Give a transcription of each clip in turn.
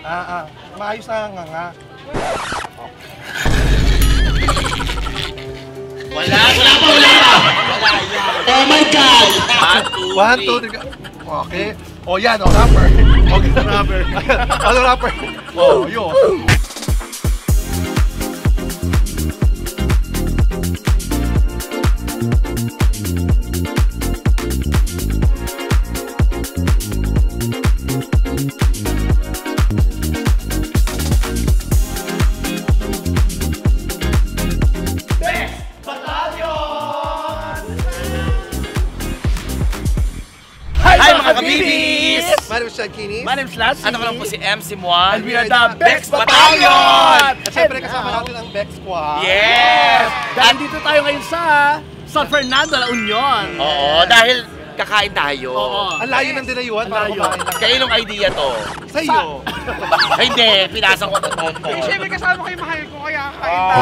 Maayos na nga. Wala pa! Oh my God! 1, 2, 3. Okay. O yan, rapper. Ano rapper? Yun. Hi mga kabibis! My name is Chad Kinis. My name's Lassie. Ano ko lang po si MC Moan. And we are the Bex Battalion! At syempre kasama natin ang Bex Squad. Yes! Dahil dito tayo ngayon sa San Fernando, La Union. Oo, dahil kakain tayo. Oo. Ang layo ng dinayuhan para Ang layo. kumain lang. Kayo nung idea to? Sa iyo. Ay, hindi, pinasang ko ng tonto. Siyempre kasama kayo mahal ko kaya kain Wow!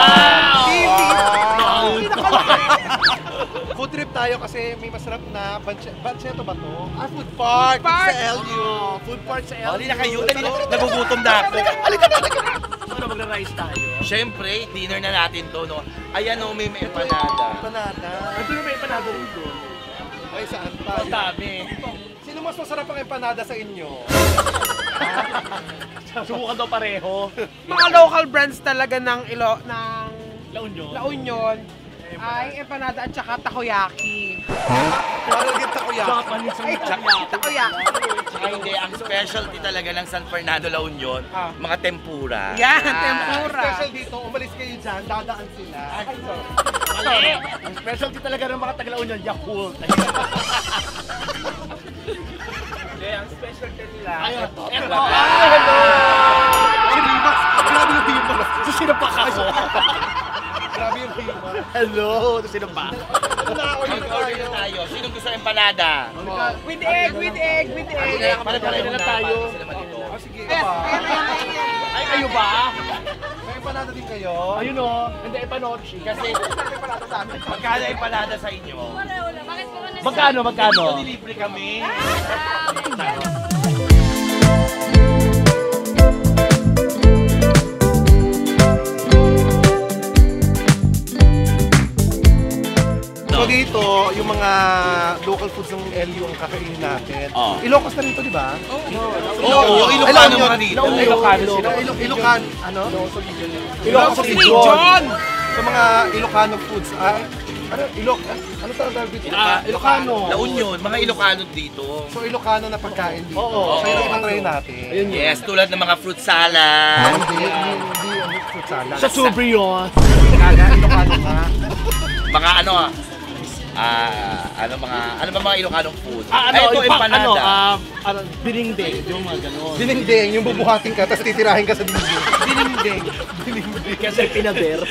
Food trip tayo kasi may masarap na Banchetto ba to? Food park sa LU. Food part sa Dali LU. na kayo, dali na. Nagugutom na ako. Ano magra-rice tayo? Siyempre, dinner na natin to, no? Ayan, no, may empanada. Panada. Ito yung may empanada rin doon. Ay, saan pa? Ang dami. Sino mas masarap ang empanada sa inyo? Subukan daw pareho. Mga local brands talaga ng La Union. La Union ay empanada at saka takoyaki. Parang gita ko yan. Japanese ang Ay, takoyaki. Tsaka hindi, ang specialty talaga ng San Fernando, La Union, mga tempura. Yan, tempura. Special dito, umalis kayo dyan, dadaan sila. Mali! Ang specialty talaga ng mga taga-La Union, Yakult. Hindi, ang specialty nila. Ito. Hello! Sinimas! Grabe yung himas! So, sinapak ako. Grabe yung himas! Hello! Ito sinapak. Naka-order Mag-order na tayo. Sinong gusto empanada? With egg, with egg, with egg. Pare-pareho na na tayo. para sila malito. Sige, Ayan, ba? ayan, ayan. Ay, kayo ba? May empanada din kayo? Ayun o. Hindi, epanochi. Kasi, magkano empanada sa inyo? Magkano? Ito, dilibre kami. So dito, yung mga local foods ng LU ang kakainin natin. Oh. Ilocos na rito, di ba? Oo, yung Ilocano mga dito. Ilocano sila. Ilocan, ano? Ilocos Region! Sa mga Ilocano foods, ano tawag dito? Ilocano. La Union, mga Ilocano dito. So Ilocano na pagkain dito. Oo. So yun ang try natin. Yes, tulad ng mga fruit salad. Hindi ano fruit salad. Sa Sobre yun. Kaga, Ilocano nga. Mga ano ano ba mga Ilocanong food? Ano, Ay, ito, empanada. Biningding. Yung mga ganon. Dinengdeng, yung bubuhatin ka, tapos titirahin ka sa dingding. Biningding. Kasi pinader.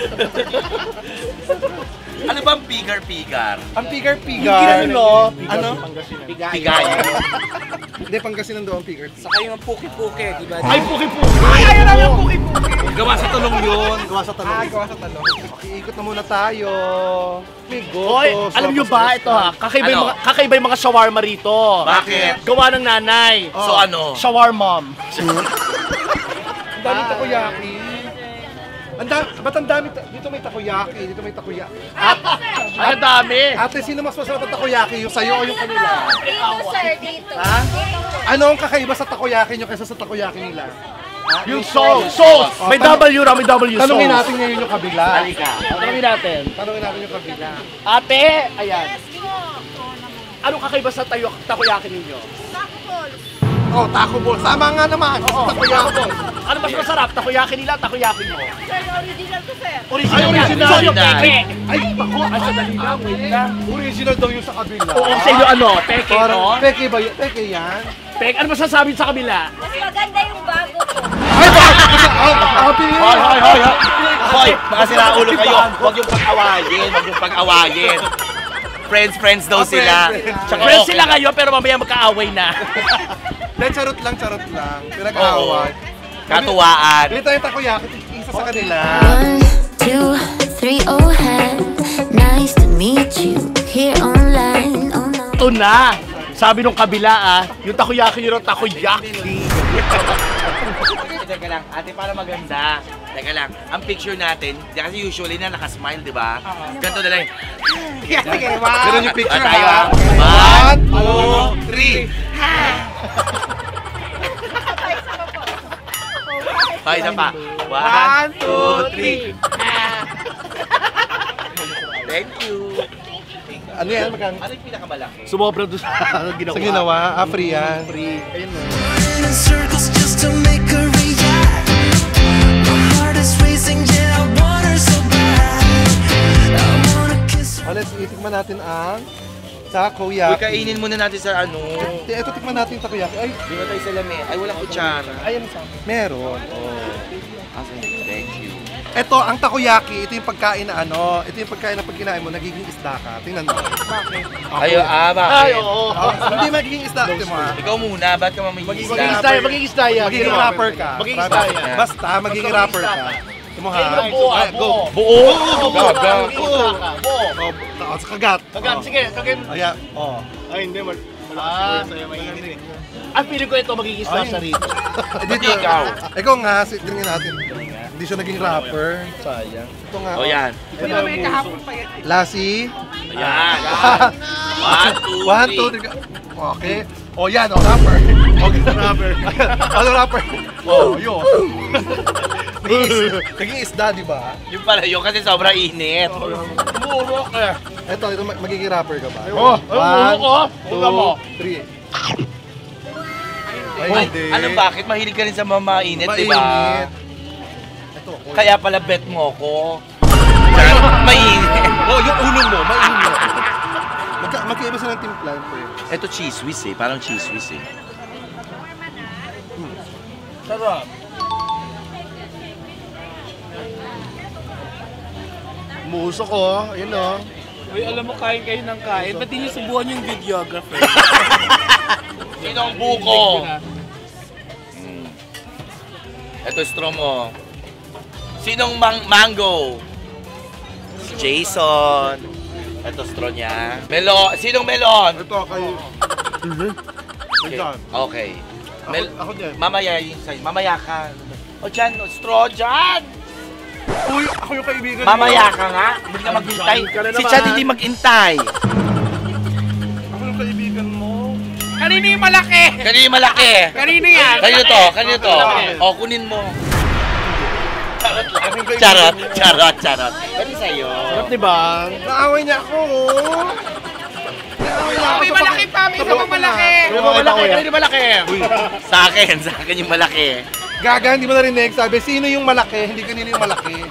Ano bang pigar-pigar? Ang pigar-pigar. Ano? Ano? Pigay. Hindi, Pangasinan daw ang pigar. Saka yung puki-puki, di ba? Ay, puki-puki. Ay, ayun lang yung puki-puki. Gawa sa tulong yun. Gawa sa talong. Gawa sa talong. Okay, ikot na muna tayo. May goto. Hoy, alam nyo ba, ito ha, kakaiba yung mga shawarma rito. Bakit? Gawa ng nanay. So ano? Shawarmam. Ang dami takoyaki. Ba't ang dami? Dito may takoyaki. Dito may takoyaki. Ang dami. Ate, sino mas masarap ang takoyaki? Yung sa'yo o yung kanila? Dito, sir, dito. Ha? Ano ang kakaiba sa takoyaki nyo kaysa sa takoyaki nila? Yung sauce. Sauce. May W ra, may W sauce. Tanungin natin ngayon yung kabila. Halika. Tanungin natin. Tanungin natin yung kabila. Ate, ayan. Anong kakaiba sa takoyaki ninyo? Oh, taco balls. Tama nga naman. Oo, Takoyaki. Ano mas masarap? Takoyaki nila, takoyaki mo? Sir, original to, sir. Original. Ay, original. So, yung Original. peke. Ay, bako. Ay, sandali lang, wait lang. Original daw yung sa kabila. Oo, sa inyo ano? Peke, Parang, no? peke ba yun? Peke yan? Peke, ano masasabi sa kabila? Mas maganda yung bago ko. Ay, bako! Pinili. Hoy! Hoy, mga siraulo kayo. Huwag yung pag-awayin. Friends daw sila. Tsaka Friends okay. sila ngayon, pero mamaya magkaaway na. Dahil charot lang. Pinag-aaway. Katuwaan. Bili tayo takoyaki. Isa sa kanila. 1, 2, 3, oh hi, nice to meet you here online. Oh no. Ito na. Sabi nung kabila yung takoyaki nyo takoyaki. lang. Ate, para maganda. Teka lang. Ang picture natin, kasi usually na nakasmile, di ba? Ganito na lang. Sige, Ganun yung picture, tayo, ha? 1, 2, 3. Ay, isa pa. 1, 2, 3. Thank you. Ano yan? Magkano? Ano yung pinakamalaki? Sumobra doon sa ginawa. Sa ginawa, free yan. Free. Ayun mo. in circles just to make her react. My heart is racing, yeah, I want her so bad. I wanna kiss her. Oh, let's itikman natin ang Uy, takoyaki. kainin muna natin sa ano. Ito, tikman natin yung takoyaki. Ay, Di ba tayo sa lamesa? Ay, walang kutsara. ayan sa meron. Thank you. Ito, ang takoyaki, ito yung pagkain na ano, ito yung pagkain na pag kinain mo, nagiging isda ka. Tingnan mo. Bakit? Ay, bakit? Oo. Hindi magiging isda. Tingnan mo, ha? Ikaw muna, ba't ka mamingin Magiging isda? isda yan, magiging isda yan. Magiging rapper ka. Magiging isda yan. Basta, magiging rapper ka. Tingnan mo, ha? Buo, Ay, buo. Buo! Gaga. Magiging isda ka. Buo. Oh, sa kagat. Kagat, sige, kagin. Ayan, oh. Ay, hindi. Malakas sa'yo, mainit. Ang feeling ko ito magiging isda sa rito. Dito. ikaw? Ikaw nga, tingnan natin. Hindi siya naging rapper. Sayang. Ito nga. O yan. Hindi naman yung kahapon pa yan. Lassie. Ayan. 1, 2, 3. Okay. O yan, o rapper. Okay, rapper. Ano rapper? Oh, yun. Naging isda, di ba? Yung pala yun kasi sobrang init. Murok eh. Ito, magiging rapper ka ba? Oh, murok oh. Tingnan mo. 3. Ay, ano bakit? Mahilig ka rin sa mamainit, di ba? Mainit. Ito, Kaya pala bet mo ko. Mainit. oh, yung ulo mo, mainit. Magkaiba sa ng timplan, pre. Ito cheese whiz eh. Parang cheese whiz eh. Sarap. Musok oh. Ayun oh. Uy, alam mo, kain kayo ng kain. Ba't di niyo subuhan yung videographer? Sino ang buko? Ito straw mo. Sinong mango? Si Jason. Ito straw niya. Melon. Sinong melon? Ito, kayo. Okay. Okay. Ako din. Mamaya yun sa'yo. Mamaya ka. O dyan, straw dyan! Uy, ako yung kaibigan Mamaya ka nga. Hindi ka maghintay. Si Chad hindi maghintay. Ako yung kaibigan mo. Kanino yung malaki? Kanino yung malaki? Kanino yan? Kanino to? Kanino to? O, kunin mo. Charot, charot, charot. Pwede sa'yo. Sarap diba? Naaway niya ako. Naaway niya ako. May malaki pa, may isa pang malaki. Kanino malaki? Sa akin yung malaki. Gaga, hindi mo narinig. Sabi, sino yung malaki? Hindi kanino yung malaki.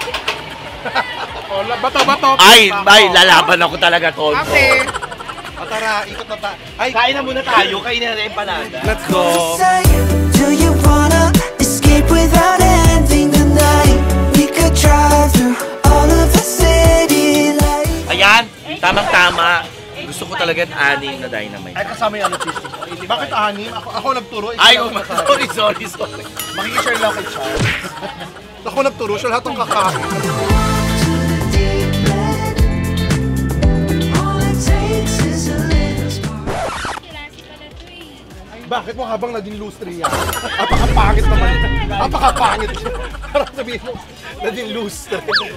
Bato. Ay, lalaban ako talaga, Tonto. Ate, Tara, ikot na ta. Ay, Kain na muna tayo, kain na rin empanada. let's go. Say, do you wanna escape without ending the night? We could drive through all of the city lights. Ayan, tamang-tama. Gusto ko talaga aning na dynamite. Ay, kasama yung ano cheese. Bakit anim? Ako nagturo. ikaw Ay, lang kakain. sorry. Makikishare lang kay Char. Ako nagturo. Siya lahat ng kakain. Deep end. All it takes is a little spark. Bakit mo habang naging lustre yan? Apakapangit naman. Apakapangit siya. Parang sabihin mo, naging lustre.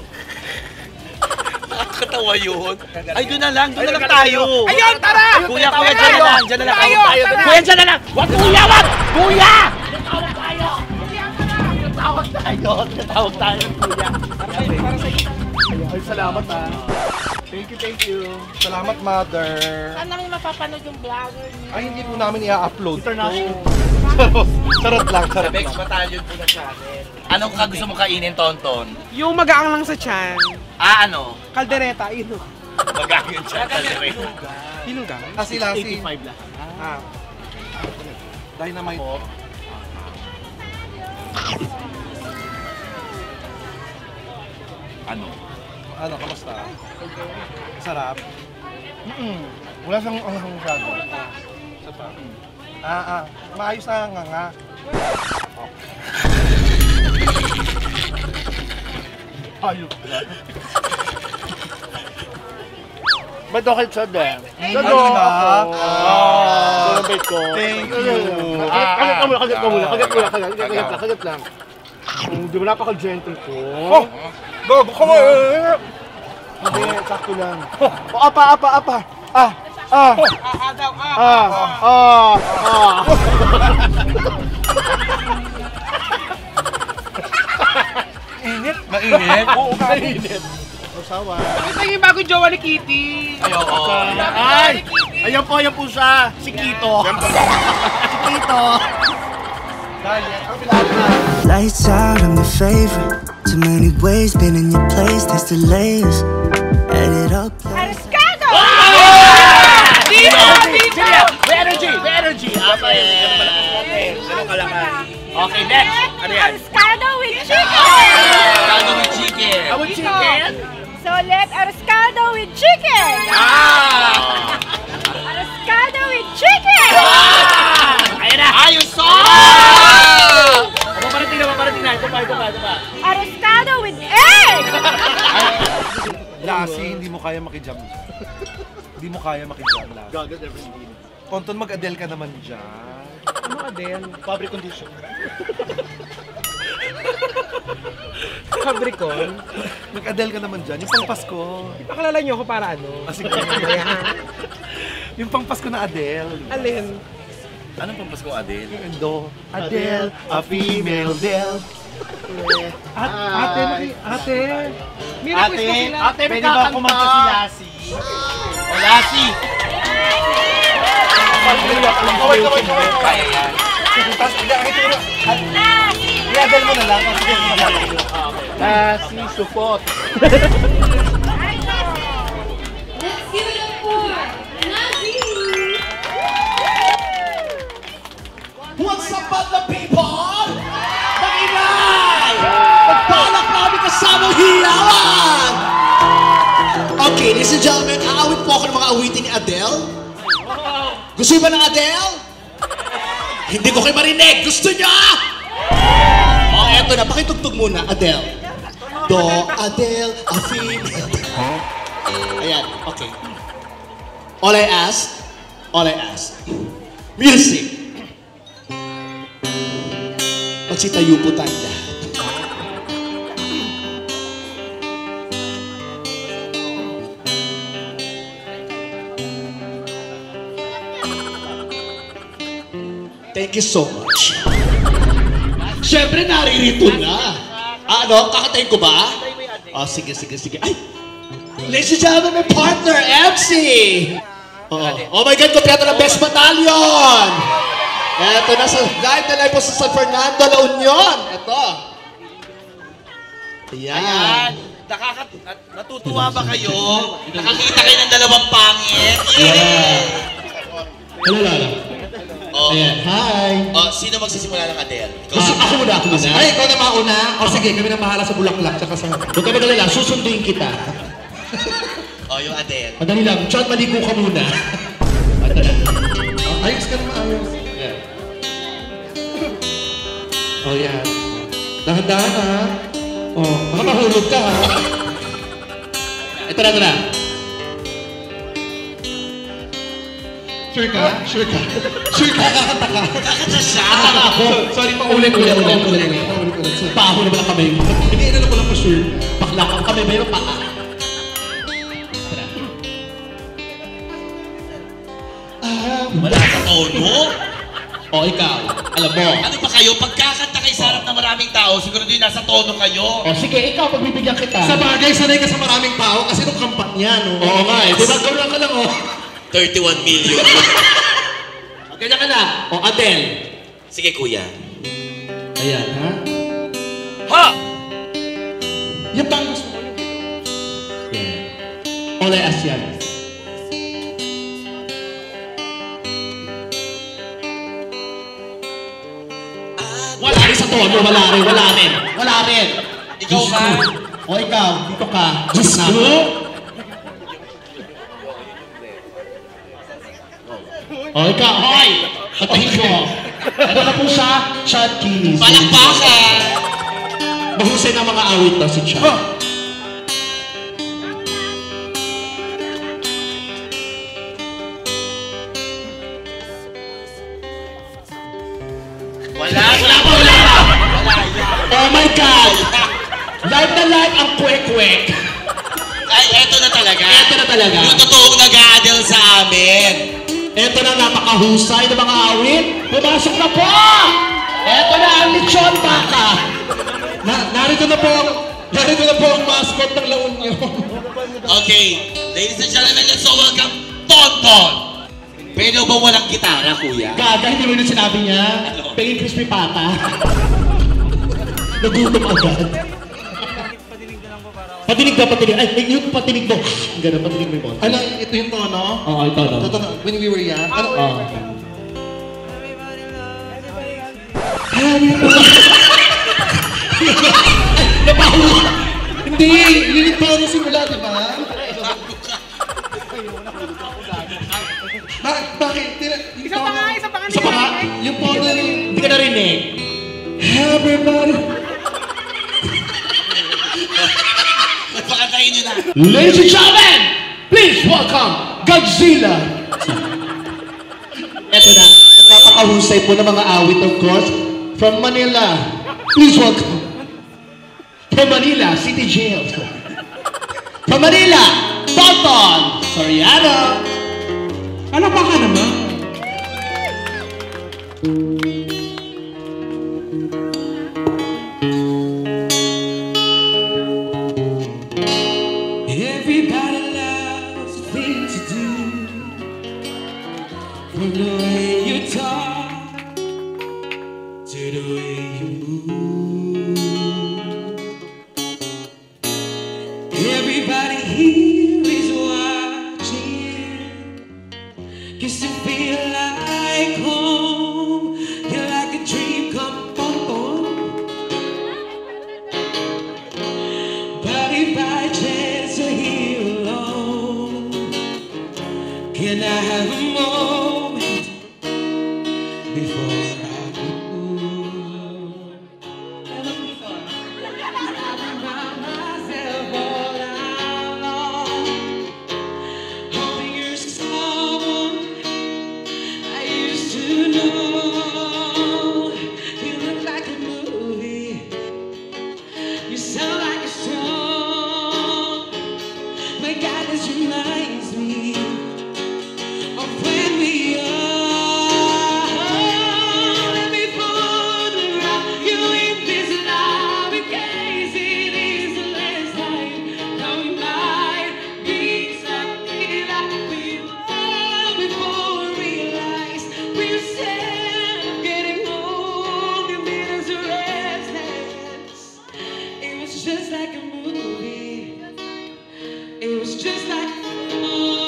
Nakakatawa yun. Ay, doon na lang tayo. ayun, tara! Kuya, dyan na lang. Dyan na lang. Tayo, tara! Kuya, dyan na lang. Wag kuya, wag! Kuya! Tatawag tayo, kuya. Ay, salamat ah. Thank you. Salamat, mother. Saan namin mapapanood yung vlogger niyo? Ay, hindi po namin i-upload. International. Charot lang, Sa charot Bex lang. Battalion po na channel. Anong ka gusto mo kainin, Tonton? Yung magaang lang sa tiyan. Ano? Kaldereta, yun. Magagang yung channel rin. Hinugang. Kasi lasi. 85 lang. Dynamite. Ano? Ano, kamusta? Sarap. Wala siyang anghang masyado. Maayos na nga. Ayok na. Ba't okay Chad eh? Ano ba? Celebrate ko. Thank you. Kagat ka muna. Kagat lang. Hindi mo napaka-gentle ko. Oh! Gago ka nga eh! Hindi, sakto lang. O, apa. Init. Mainit? Oo, mainit. Usawa. Ito yung bagong jowa ni Kitty. Ay, oo. Ayan po siya. Si Kito. Si Kito. Lights out, I'm your favorite. Too many ways, been in your place, there's delays. Add it up. Arskado! Dito! May energy. Okay. Ganun ka lang. Okay, next. Ano yan? Arskado with chicken! Arskado with chicken. With chicken? So let Arskado with chicken! Arskado with chicken! Ayan na. Ayos so! Paparating na. Ito pa. Arskado with egg! Lassie, hindi mo kaya makijam. Hindi mo kaya makijam, Lassie. Gagal everything. Tonton, mag-Adele ka naman dyan. Ano ka din? Fabric condition. Capricorn. Mag-Adele ka naman dyan. Yung pang Pasko. Pakalala niyo ako para ano? Sige. Yung pang Pasko na Adele. Alin? Anong pampas ko, Adele? Yung do. Adele, a female Adele. Ate. May request ko sila. Ate, may kumanta si Lassie. O, Lassie! Kaway. Kaya yan. Tapos, i-Adele mo na lang. Lassie, support. Let's give it up for Nazi! What's up, the people? Maingay! Magbalak namin kasamang hiyawan! Okay, ladies and gentlemen, aawit po ako ng mga awitin ni Adele. Gusto niyo ba ng Adele? Hindi ko kayo marinig. Gusto niyo? Oh, eto na. Pakitugtog muna, Adele. Do, Adele, a female. Ayan, okay. All I ask, music. Magsitayo po tayo lahat. Thank you so much. Siyempre, naririto na. Ano? Kakatayin ko ba? Oh, sige. Ay! Ladies and gentlemen, my partner, MC! Oh my God, kompleto ng Best Battalion! Eto na sa live na live po sa San Fernando, La Union. Eto. Ayan. Natutuwa ba kayo? Nakakita kayo ng dalawang pangit? Hello. Oh, Ayan, hi! oh, sino magsisimula ng Adele? Ako muna. Ay, ikaw na mauna. O sige, kami na bahala sa bulaklak. Tsaka sa... Huwag ka magalala, susunduin kita. Oh, yung Adele. Madali lang, Chad, maligo ka muna. Ito na. Oh, ayos ka naman, ayos. Yan. Oh, yan. Dahan-dahan, ha? Oh, baka mahulog ka, ha? Ito na. Sure ka? Sure ka, kakanta ka. Kakanta siya! Ako. Sorry, paulit. Paho na ba ang kamay mo? Hindi, ano ko lang pa sure. Bakla ang kamay mo yung paa. Wala sa tono. O, ikaw. Alam mo. Ano ba kayo? Pagkakanta kayo sa harap ng maraming tao, siguro din nasa tono kayo. O, sige, ikaw, pagbibigyan kita. Sa bagay, sanay ka sa maraming tao kasi nung kampanya, no? Oo nga, eh. Diba, gawin ka lang, oh. 31 million. O, ganyan ka na. O, Adele. Sige, kuya. Ayan, ha? Ha! Yung bang gusto mo. Yan. All I ask yan. Wala rin sa tono, wala rin. Ikaw ka. O ikaw, dito ka. Diyos ko. O ikaw, hoy! Patahin ko. Ano na po siya? Chad Kinis. Palakpakan! Mahusay na mga awit daw si Chad. Wala pa. Oh my kwek-kwek. Ay, eto na talaga. Eto na talaga. Yung totoong nag-a-adel sa amin. Eto na napakahusay ng mga awit. Pumasok na po! Eto na ang lechon baka. Narito na po ang mascot ng La Union. Okay, ladies and gentlemen, let's so welcome Tonton. Pwede ba walang gitara, kuya? Gaga, hindi mo yun sinabi niya. Pengin crispy pata. Nagutom agad. Patinig ba, patinig? Ay, yung patinig mo. Gano'n, patinig mo yung boss. Ano, ito yung tono? Oo, ito, no? Ito, when we were young. Ano? Napahuwa! Hindi, yun yung tono simula, di ba? Bakit? Isa pa nga, Isa pa nga? Yung tono rin. Hindi ka narinig. Everybody. Pakantayin nyo na. Ladies and gentlemen, please welcome Godzilla. Eto na, ang napakahusay po ng mga awit, of course, from Manila. Please welcome. From Manila, City Jail. From Manila, Tonton Soriano. Ano ba ka naman? Everybody loves a thing to do. From the way you talk to the way you move. Everybody here is watching. Cause you feel like home. You're like a dream come home. But if I chance to hear alone, can I have a moment before I move? I'm by myself all night long, hoping you're someone I used to know. You look like a movie. You sound like a song. My God, this reminds me of when we are. Let me put around you in this love in case it is the last time. Now we might be something that we were before we realize we're sad, getting old, and made us restless. It was just like a movie. It was just like when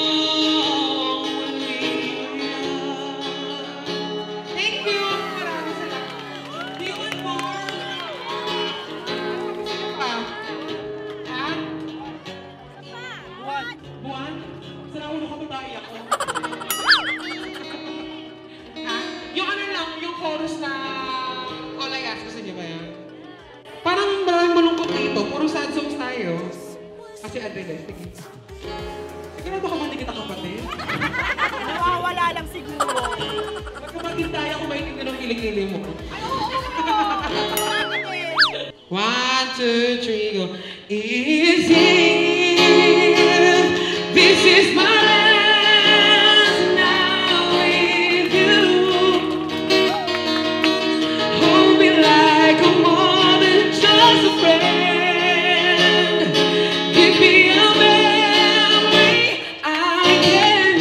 we are. Thank you. Maraming salamat. Do you want more? Sino pa? Ha? Buwan? Sa naulo ka babae ako. Ha? Yung ano lang, yung chorus na All I Ask, gusto niyo ba yan? Parang maraming malungkot dito, puro sad songs tayo. Kasi Adele, sige. Sigurado ka ba hindi kita kapatid? Nawawala lang siguro. Magkapatid tayo kung maintindihan ng kilig-kilig mo. 1, 2, 3, go. Is it? This is my last night with you. Hold me like I'm more than just a friend. Give me a memory I can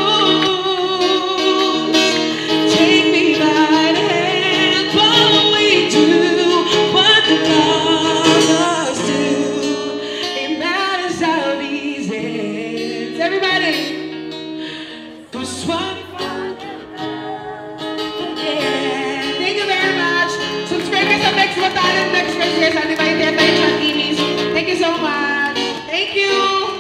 choose. Take me by the hand, follow me to what the lovers do. It matters how these ends. Everybody, come swap. Yeah, thank you very much. Subscribe guys sa Next Batalyon, Next Friends guys, sa Divine Temptation TVs. Thank you so much. Thank you.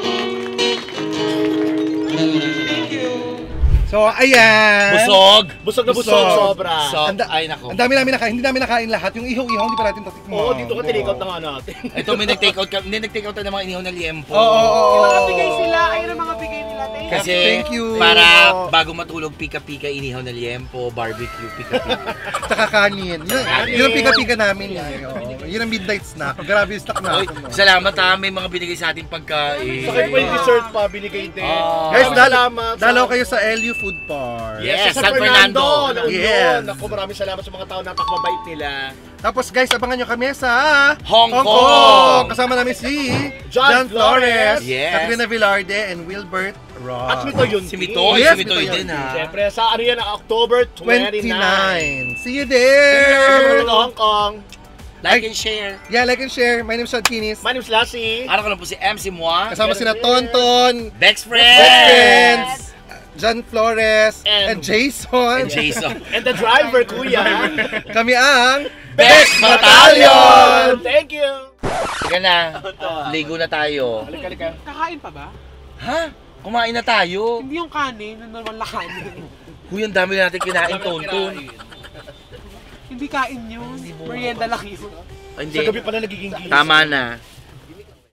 Thank you. So, ayan. Busog. Busog na busog, sobra. Ay, nako. Ang dami namin nakain. Hindi namin nakain lahat. Yung ihaw-ihaw, hindi pa natin tatikman. Oo, dito ka tinikot na nga natin. Ito, may nag-take out ng mga inihaw na liempo. Oo. Yung mga bigay sila, ayun ang mga bigay nila. Kasi Thank you. para bago matulog, pika-pika, inihaw na liempo, barbecue, pika-pika. Tsaka kanin. Yun ang pika-pika namin. Yun ang midnight snack. Grabe yung snack Oy, natin. No? salamat ha, may mga binigay sa ating pagkain. Sa kayo po yung dessert pa, binigay din. Guys, salamat. dalaw kayo sa LU Food Park. Yes, sa San Fernando. La Union. Yes. Naku, maraming salamat sa mga tao, napakabait nila. Tapos guys, abangan nyo kami sa Hong Kong. Kasama namin si John Flores. Yes. Katrina Villarde, and Wilbert Ross. At Mito yun. Si Mitoy, Yes, si Mitoy Mitoy din yun. ha. Siyempre, sa ano yan, October 29. 29. See you Siyempre, there! Hong Kong. Like and share. Yeah, like and share. My name is Sean Kinis. My name's Lassie. Araw ko lang po si MC Moa. Kasama sina Tonton, Bex Best Friends. Friends, John Flores, And- and Jason. And Jason. And the driver, kuya. Kami ang Bex Battalion! Thank you. Sige na, ligo na tayo. Halika. Kakain pa ba? Ha? Kumain na tayo. Hindi yung kanin, yung normal na kanin. Huy, ang dami na natin kinain, Tonton. Hindi kain yun. Merienda lang yun. Ay, Sa gabi Hindi. pala nagiging gilis. Tama na.